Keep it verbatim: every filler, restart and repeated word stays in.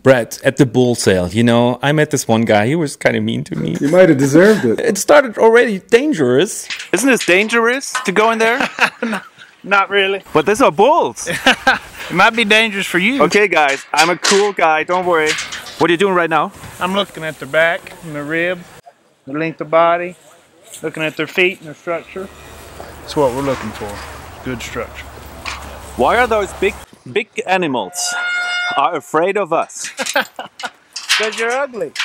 Brett, at the bull sale, you know, I met this one guy. He was kind of mean to me. You might have deserved it. It started already dangerous. Isn't this dangerous to go in there? no, not really. But these are bulls. It might be dangerous for you. Okay, guys, I'm a cool guy. Don't worry. What are you doing right now? I'm looking at their back and their rib, the length of body, looking at their feet and their structure. That's what we're looking for. Good structure. Why are those big, big animals are afraid of us? Because you're ugly.